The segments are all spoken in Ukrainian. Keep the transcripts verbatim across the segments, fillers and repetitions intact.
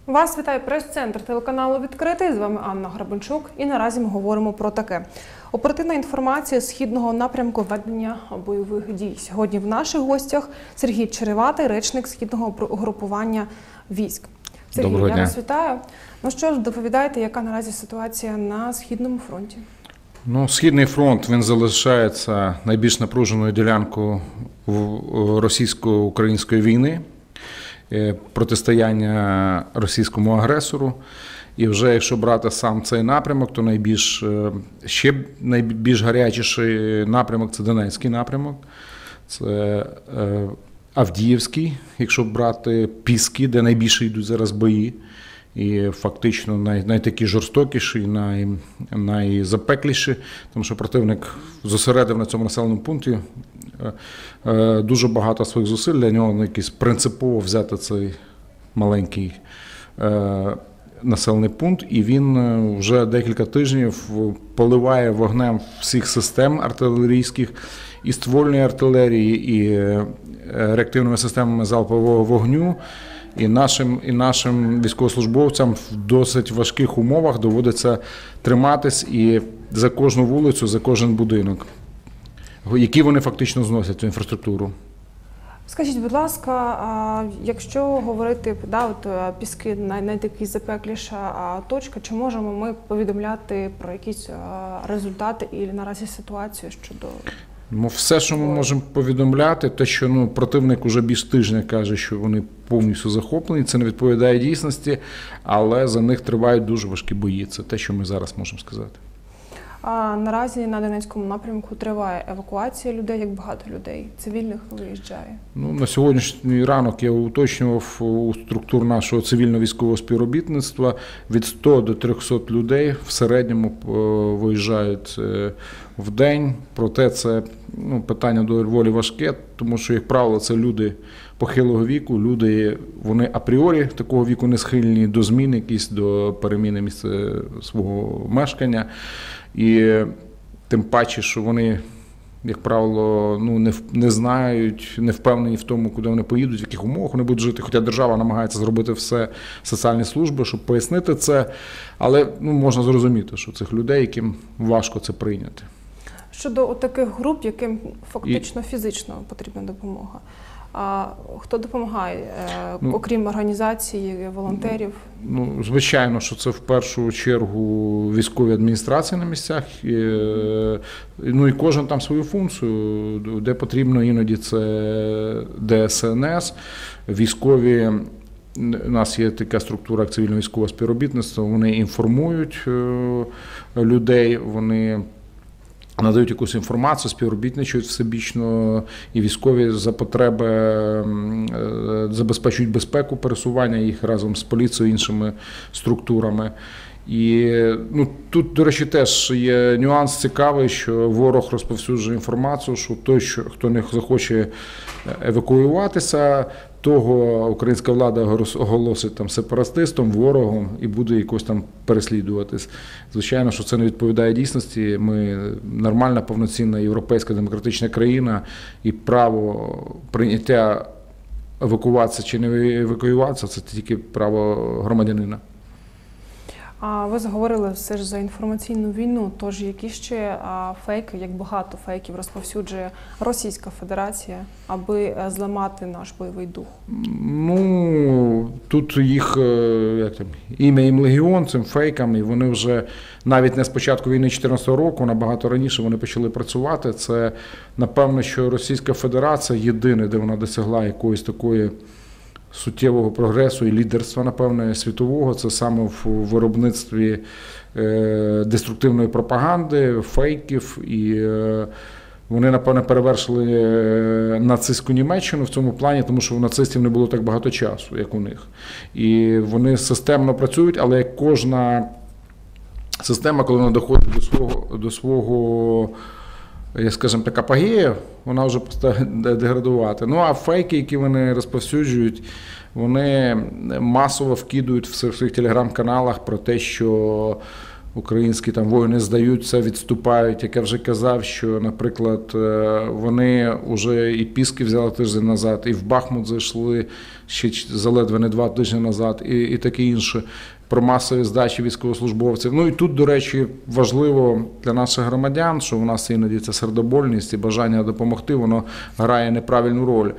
Вас вітає прес-центр телеканалу «Відкритий». З вами Анна Грабенчук. І наразі ми говоримо про таке. Оперативна інформація з східного напрямку ведення бойових дій. Сьогодні в наших гостях Сергій Череватий, речник східного угрупування військ. Сергій, Доброго я дня. вас вітаю. Ну що ж, доповідайте, яка наразі ситуація на Східному фронті? Ну, Східний фронт, він залишається найбільш напруженою ділянкою російсько-української війни, протистояння російському агресору. І вже якщо брати сам цей напрямок, то найбільш, ще найбільш гарячіший напрямок – це Донецький напрямок, це Авдіївський, якщо брати Піски, де найбільше йдуть зараз бої. І фактично най, найтакі жорстокіші, най, найзапекліші, тому що противник зосередив на цьому населеному пункті е, е, дуже багато своїх зусиль, для нього якийсь принципово взяти цей маленький е, населений пункт, і він вже декілька тижнів поливає вогнем всіх систем артилерійських, і ствольної артилерії, і е, реактивними системами залпового вогню. І нашим, і нашим військовослужбовцям в досить важких умовах доводиться триматись і за кожну вулицю, за кожен будинок, які вони фактично зносять цю інфраструктуру. Скажіть, будь ласка, якщо говорити, да, от Піски най, найтакий запекліша точка, чи можемо ми повідомляти про якісь результати і наразі ситуацію щодо... Ну, все, що ми можемо повідомляти, те, що ну, противник уже більш тижня каже, що вони повністю захоплені, це не відповідає дійсності, але за них тривають дуже важкі бої. Це те, що ми зараз можемо сказати. А наразі на Донецькому напрямку триває евакуація людей, як багато людей цивільних виїжджає? Ну, на сьогоднішній ранок я уточнював у структур нашого цивільно-військового співробітництва від ста до трьохсот людей в середньому виїжджають в день. Проте це ну, питання доволі важке, тому що, як правило, це люди похилого віку, люди, вони апріорі такого віку не схильні до змін, якісь до переміни місця свого мешкання. І тим паче, що вони, як правило, ну, не, не знають, не впевнені в тому, куди вони поїдуть, в яких умовах вони будуть жити. Хоча держава намагається зробити все, соціальні служби, щоб пояснити це. Але ну, можна зрозуміти, що цих людей, яким важко це прийняти. Щодо таких груп, яким фактично І... фізично потрібна допомога. А хто допомагає, ну, окрім організації, волонтерів? Ну, звичайно, що це в першу чергу військові адміністрації на місцях. І, ну і кожен там свою функцію, де потрібно іноді це Де Ес Ен Ес, військові. У нас є така структура, як цивільно-військове співробітництво, вони інформують людей, вони надають якусь інформацію, співробітничають всебічно, і військові за потреби забезпечують безпеку пересування їх разом з поліцією і іншими структурами. І ну, тут, до речі, теж є нюанс цікавий, що ворог розповсюджує інформацію, що той, що, хто не захоче евакуюватися, того українська влада оголосить там сепаратистом, ворогом і буде якось там переслідуватись. Звичайно, що це не відповідає дійсності. Ми нормальна, повноцінна європейська демократична країна, і право прийняття евакуації чи не евакуюватися – це тільки право громадянина. А ви заговорили все ж за інформаційну війну, тож які ще фейки, як багато фейків розповсюджує Російська Федерація, аби зламати наш бойовий дух? Ну, тут їх, як там, ім'я їм легіон, цим фейкам, і вони вже навіть не з початку війни дві тисячі чотирнадцятого року, набагато раніше вони почали працювати. Це, напевно, що Російська Федерація єдине, де вона досягла якоїсь такої суттєвого прогресу і лідерства, напевно, світового, це саме в виробництві деструктивної пропаганди, фейків, і вони, напевно, перевершили нацистську Німеччину в цьому плані, тому що у нацистів не було так багато часу, як у них. І вони системно працюють, але як кожна система, коли вона доходить до свого, до свого як скажімо, так, апогея, вона вже починає деградувати. Ну, а фейки, які вони розповсюджують, вони масово вкидують в своїх телеграм-каналах про те, що українські там воїни здаються, відступають. Як я вже казав, що, наприклад, вони вже і Піски взяли тиждень назад, і в Бахмут зайшли ще заледве не два тижні назад, і, і таке інше. Про масові здачі військовослужбовців. Ну і тут, до речі, важливо для наших громадян, що у нас іноді ця сердобольність і бажання допомогти, воно грає неправильну роль.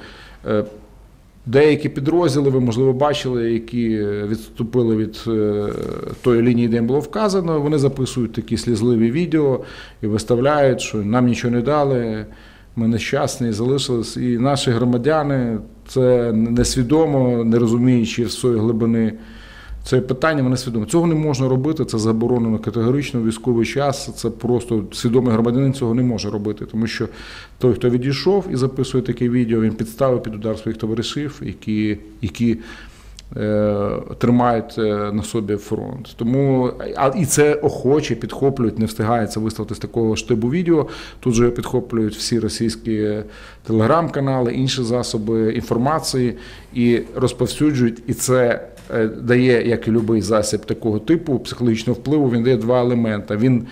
Деякі підрозділи, ви, можливо, бачили, які відступили від тої лінії, де їм було вказано, вони записують такі слізливі відео і виставляють, що нам нічого не дали, ми нещасні, залишились. І наші громадяни, це несвідомо, не розуміючи всієї глибини це питання, вони свідомі. Цього не можна робити, це заборонено категорично в військовий час, це просто свідомий громадянин цього не може робити, тому що той, хто відійшов і записує таке відео, він підставив під удар своїх товаришів, які, які е, тримають на собі фронт. Тому, а, і це охоче підхоплюють, не встигається виставити з такого штибу відео, тут же підхоплюють всі російські телеграм-канали, інші засоби інформації і розповсюджують, і це дає, як і будь-який засіб такого типу, психологічного впливу, він дає два елементи. Він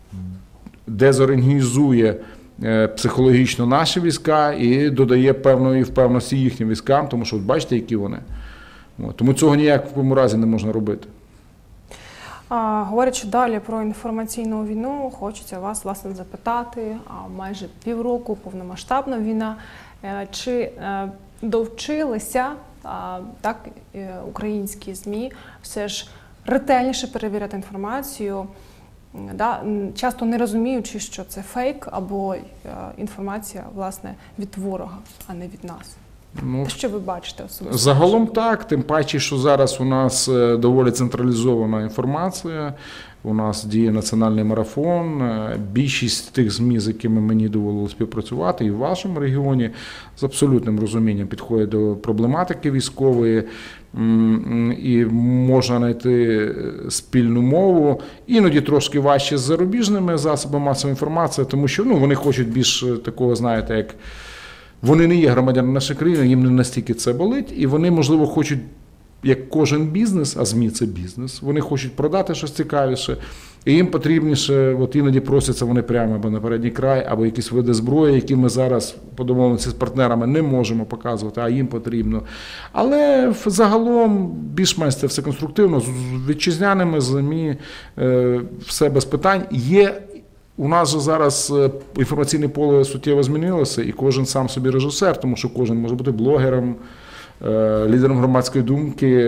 дезорганізує психологічно наші війська і додає певної впевненості їхнім військам, тому що, от бачите, які вони. Тому цього ніякому разі не можна робити. А, говорячи далі про інформаційну війну, хочеться вас, власне, запитати, а майже півроку повномасштабна війна, чи довчилися так, українські ЗМІ все ж ретельніше перевіряти інформацію, да, часто не розуміючи, що це фейк або інформація, власне, від ворога, а не від нас. Ну, що ви бачите особисто? Загалом так, тим паче, що зараз у нас доволі централізована інформація, у нас діє національний марафон, більшість тих ЗМІ, з якими мені доводилося співпрацювати, і в вашому регіоні, з абсолютним розумінням підходять до проблематики військової, і можна знайти спільну мову, іноді трошки важче з зарубіжними засобами масової інформації, тому що ну, вони хочуть більш такого, знаєте, як вони не є громадянами нашої країни, їм не настільки це болить, і вони, можливо, хочуть, як кожен бізнес, а ЗМІ – це бізнес, вони хочуть продати щось цікавіше, і їм потрібніше, от іноді просяться вони прямо або на передній край, або якісь види зброї, які ми зараз по домовленості з партнерами не можемо показувати, а їм потрібно. Але загалом більш-менш це все конструктивно, з вітчизняними ЗМІ все без питань. Є У нас же зараз інформаційне поле суттєво змінилося, і кожен сам собі режисер, тому що кожен може бути блогером, лідером громадської думки.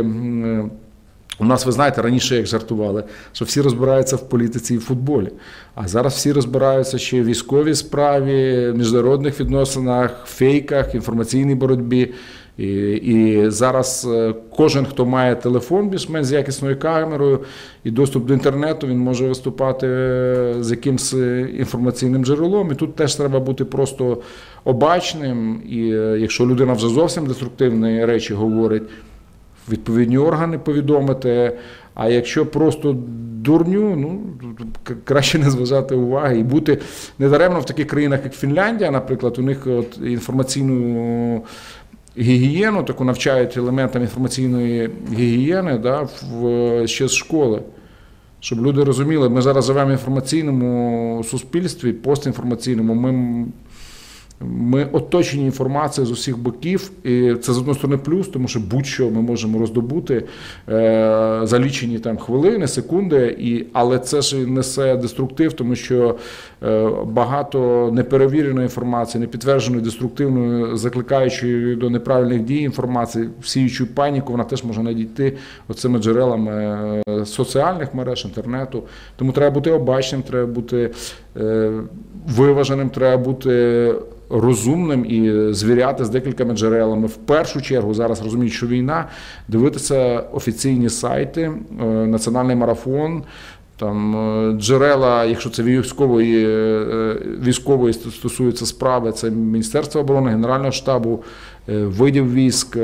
У нас, ви знаєте, раніше як жартували, що всі розбираються в політиці і в футболі. А зараз всі розбираються ще в військовій справі, міжнародних відносинах, фейках, інформаційній боротьбі. І, і зараз кожен, хто має телефон більш-менш з якісною камерою і доступ до інтернету, він може виступати з якимось інформаційним джерелом. І тут теж треба бути просто обачним. І якщо людина вже зовсім деструктивні речі говорить, відповідні органи повідомити. А якщо просто дурню, ну, краще не зважати уваги і бути недаремно в таких країнах, як Фінляндія, наприклад, у них от інформаційну гігієну, таку навчають елементам інформаційної гігієни, да, в, ще з школи. Щоб люди розуміли, ми зараз живемо в інформаційному суспільстві, постінформаційному, ми, ми оточені інформацією з усіх боків, і це з однієї сторони плюс, тому що будь-що ми можемо роздобути е, за лічені там хвилини, секунди, і, але це ж несе деструктив, тому що е, багато неперевіреної інформації, непідтвердженої, деструктивної, закликаючої до неправильних дій інформації, всіючу паніку, вона теж може надійти оцими джерелами соціальних мереж, інтернету. Тому треба бути обачним, треба бути е, виваженим, треба бути розумним і звіряти з декількома джерелами. В першу чергу, зараз розуміють, що війна, дивитися офіційні сайти, національний марафон, там джерела, якщо це військової, військової стосується справи, це Міністерство оборони, Генерального штабу, видів військ.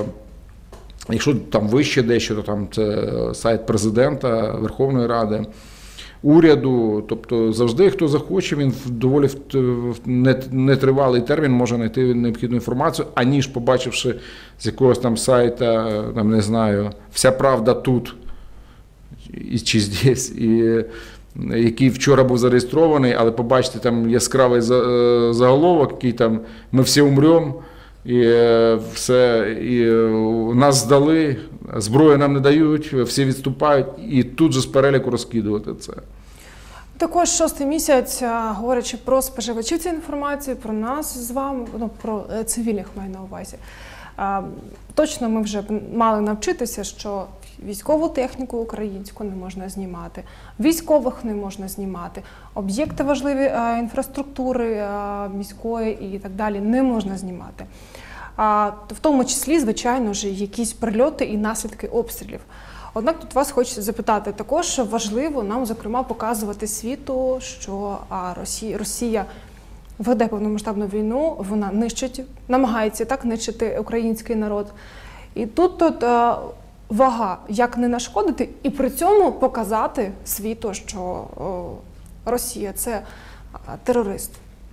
Якщо там вище дещо, то там це сайт президента, Верховної Ради, уряду, тобто завжди, хто захоче, він в доволі нетривалий термін може знайти необхідну інформацію, аніж побачивши з якогось там сайта, там, не знаю, «Вся правда тут», і чи здесь, і який вчора був зареєстрований, але побачите, там яскравий заголовок, який там «Ми всі умремо», і все, і нас здали, зброю нам не дають, всі відступають, і тут же з переліку розкидувати це. Також шостий місяць, говорячи про споживачів цієї інформації, про нас з вами, ну, про цивільних маю на увазі. Точно ми вже мали навчитися, що військову техніку українську не можна знімати, військових не можна знімати, об'єкти важливі інфраструктури міської і так далі не можна знімати. В тому числі, звичайно ж, якісь прильоти і наслідки обстрілів. Однак тут вас хочу запитати, також важливо нам, зокрема, показувати світу, що Росія, Росія веде повномасштабну війну, вона нищить, намагається так нищити український народ. І тут, тут вага, як не нашкодити, і при цьому показати світу, що о, Росія – це терорист.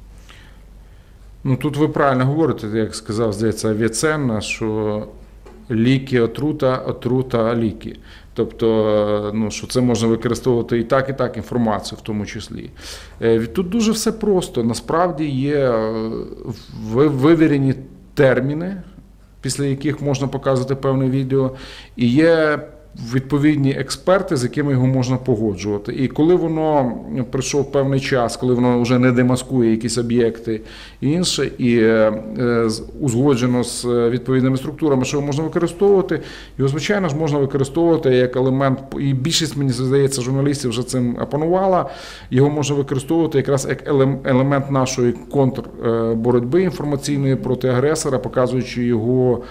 Ну, тут ви правильно говорите, як сказав, здається, Авіценна, що ліки – отрута, отрута – ліки. Тобто, ну, що це можна використовувати і так, і так, інформацію в тому числі. Тут дуже все просто. Насправді є вивірені терміни, після яких можна показувати певне відео, і є відповідні експерти, з якими його можна погоджувати. І коли воно прийшов певний час, коли воно вже не демаскує якісь об'єкти і інше, і е, узгоджено з відповідними структурами, що його можна використовувати, його, звичайно ж, можна використовувати як елемент, і більшість, мені здається, журналістів вже цим опанувала, його можна використовувати якраз як елемент нашої контрборотьби інформаційної проти агресора, показуючи його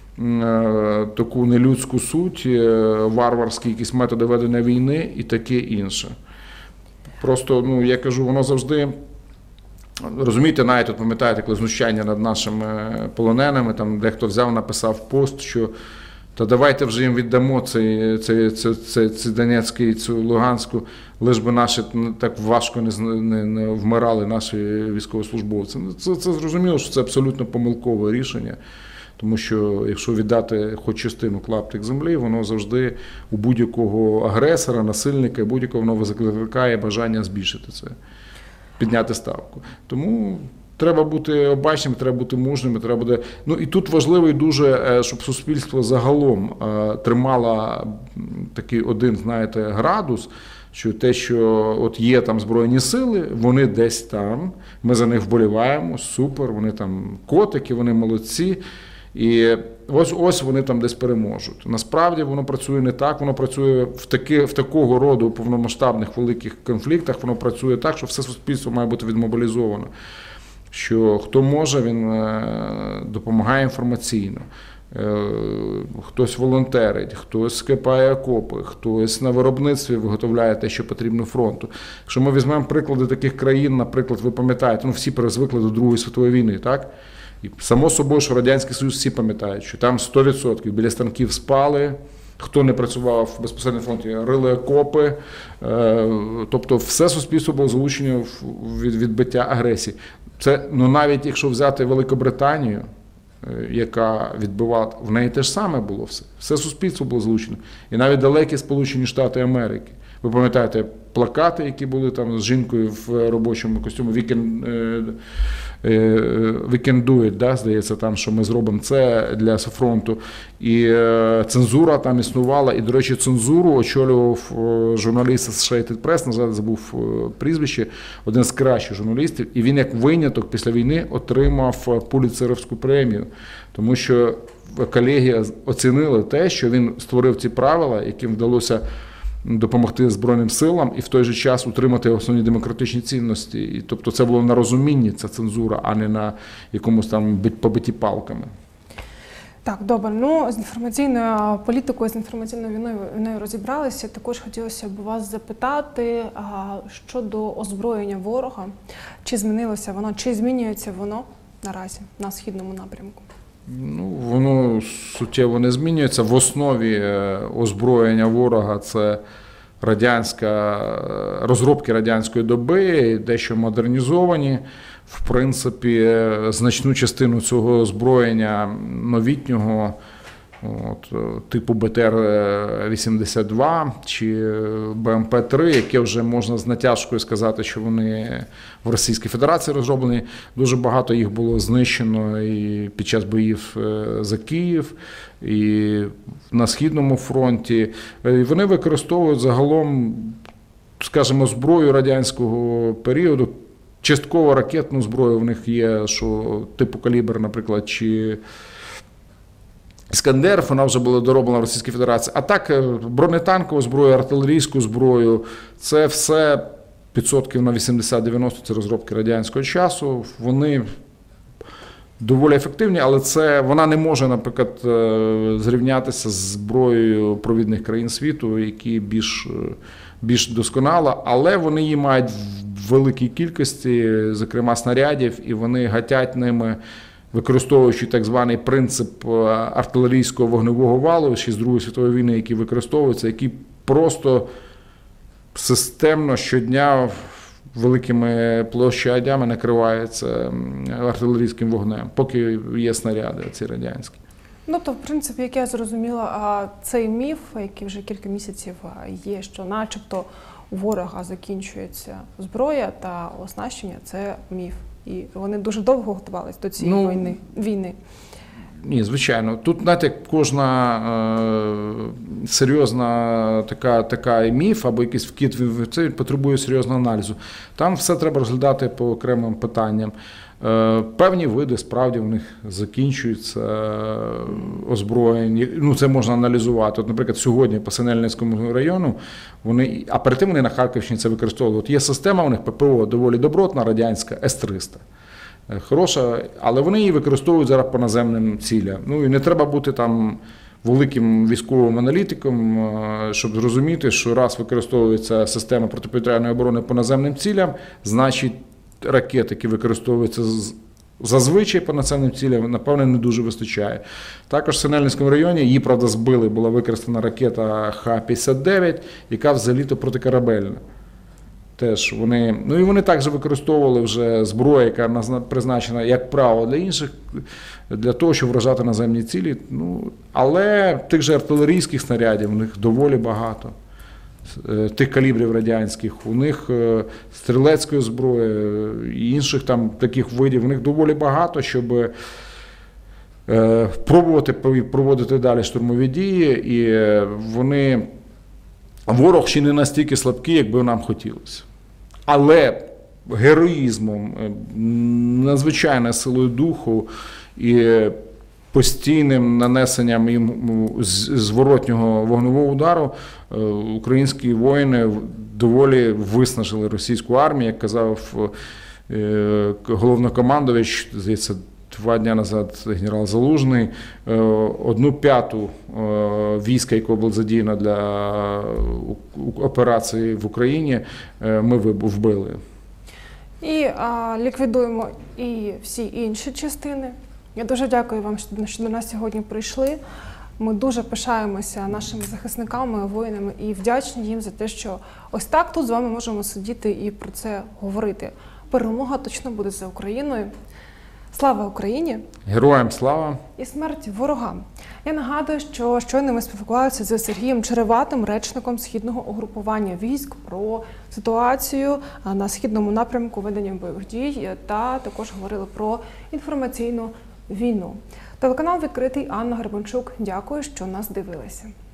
таку нелюдську суть, варварські якісь методи ведення війни і таке інше. Просто, ну, я кажу, воно завжди, розумієте, навіть тут, пам'ятаєте, коли знущання над нашими полоненими, там дехто взяв, написав пост, що та давайте вже їм віддамо цей, цей, цей, цей, цей Донецький, цю Луганську, лиш би наші так важко не, не, не вмирали наші військовослужбовці. Це, це зрозуміло, що це абсолютно помилкове рішення. Тому що якщо віддати хоч частину клаптик землі, воно завжди у будь-якого агресора, насильника, будь-якого воно викликає бажання збільшити це, підняти ставку. Тому треба бути обачними, треба бути мужними, треба буде. Ну і тут важливо дуже, щоб суспільство загалом тримало такий один, знаєте, градус, що те, що от є там Збройні сили, вони десь там, ми за них вболіваємо, супер, вони там котики, вони молодці. І ось ось вони там десь переможуть. Насправді воно працює не так, воно працює в, таки, в такого роду повномасштабних великих конфліктах, воно працює так, що все суспільство має бути відмобілізовано. Що хто може, він допомагає інформаційно. Хтось волонтерить, хтось скипає окопи, хтось на виробництві виготовляє те, що потрібно фронту. Якщо ми візьмемо приклади таких країн, наприклад, ви пам'ятаєте, ну всі перезвикли до Другої світової війни, так? І само собою, що Радянський Союз всі пам'ятають, що там сто відсотків біля станків спали, хто не працював безпосередньо на фронті, рили окопи, тобто все суспільство було залучено від відбиття агресії. Це, ну навіть якщо взяти Великобританію, яка відбивала, в неї те ж саме було все. Все суспільство було залучено. І навіть далекі Сполучені Штати Америки. Ви пам'ятаєте плакати, які були там з жінкою в робочому костюмі, we can, we can do it, да, здається, там, що ми зробимо це для фронту. І цензура там існувала. І, до речі, цензуру очолював журналіст з Associated Press, назад забув прізвище, один з кращих журналістів. І він як виняток після війни отримав Пулітцерівську премію. Тому що колеги оцінили те, що він створив ці правила, яким вдалося допомогти Збройним силам і в той же час утримати основні демократичні цінності. І, тобто це було на розумінні, ця цензура, а не на якомусь там побиті палками. Так, добре. Ну, з інформаційною політикою, з інформаційною війною, війною розібралися. Також хотілося б вас запитати а, щодо озброєння ворога. Чи змінилося воно, чи змінюється воно наразі на східному напрямку? Ну, воно суттєво не змінюється. В основі озброєння ворога – це радянська, розробки радянської доби, дещо модернізовані. В принципі, значну частину цього озброєння новітнього От, типу Б Т Р вісімдесят два чи Б М П три, яке вже можна з натяжкою сказати, що вони в Російській Федерації розроблені. Дуже багато їх було знищено і під час боїв за Київ, і на Східному фронті. І вони використовують загалом, скажімо, зброю радянського періоду. Частково ракетну зброю в них є, що типу «Калібр», наприклад, чи «Іскандер», вона вже була дороблена в Російській Федерації. А так, бронетанкову зброю, артилерійську зброю – це все відсотків на вісімдесят-дев'яносто – це розробки радянського часу. Вони доволі ефективні, але це, вона не може, наприклад, зрівнятися з зброєю провідних країн світу, які більш, більш досконала, але вони її мають в великій кількості, зокрема снарядів, і вони гатять ними, використовуючи так званий принцип артилерійського вогневого валу ще з Другої світової війни, який використовується, який просто системно щодня великими площадями накривається артилерійським вогнем, поки є снаряди ці радянські. Ну, то, в принципі, як я зрозуміла, цей міф, який вже кілька місяців є, що начебто у ворога закінчується зброя та оснащення, це міф. І вони дуже довго готувалися до цієї ну, війни. війни. Ні, звичайно. Тут, знаєте, кожна е, серйозна така, така міф або якийсь вкид в це потребує серйозного аналізу. Там все треба розглядати по окремим питанням. Е, певні види справді в них закінчуються озброєння. Ну, це можна аналізувати. От, наприклад, сьогодні по Синельницькому району, вони, а перед тим вони на Харківщині це використовували. От є система у них П П О доволі добротна, радянська, С триста. Хороша, але вони її використовують зараз по наземним цілям. Ну і не треба бути там великим військовим аналітиком, щоб зрозуміти, що раз використовується система протиповітряної оборони по наземним цілям, значить ракет, які використовуються зазвичай по наземним цілям, напевне, не дуже вистачає. Також в Синельницькому районі, її, правда, збили, була використана ракета Х п'ятдесят дев'ять, яка взагалі-то протикорабельна. Теж вони, ну і вони також використовували вже зброю, яка призначена, як правило, для інших, для того, щоб вражати наземні цілі. Ну, але тих же артилерійських снарядів у них доволі багато, тих калібрів радянських, у них стрілецької зброї і інших там таких видів, у них доволі багато, щоб пробувати проводити далі штурмові дії, і вони, ворог ще не настільки слабкий, як би нам хотілося. Але героїзмом, надзвичайною силою духу і постійним нанесенням їм зворотнього вогневого удару українські воїни доволі виснажили російську армію, як казав головнокомандувач, здається, два дні назад генерал Залужний, одну п'яту війська, яке було задіяно для операції в Україні, ми вбили. І а, ліквідуємо і всі інші частини. Я дуже дякую вам, що до нас сьогодні прийшли. Ми дуже пишаємося нашими захисниками, воїнами і вдячні їм за те, що ось так тут з вами можемо сидіти і про це говорити. Перемога точно буде за Україною. Слава Україні! Героям слава! І смерть ворогам! Я нагадую, що щойно ми спілкувалися з Сергієм Череватим, речником Східного угрупування військ, про ситуацію на Східному напрямку ведення бойових дій та також говорили про інформаційну війну. Телеканал «Відкритий», Анна Гребенчук. Дякую, що нас дивилися.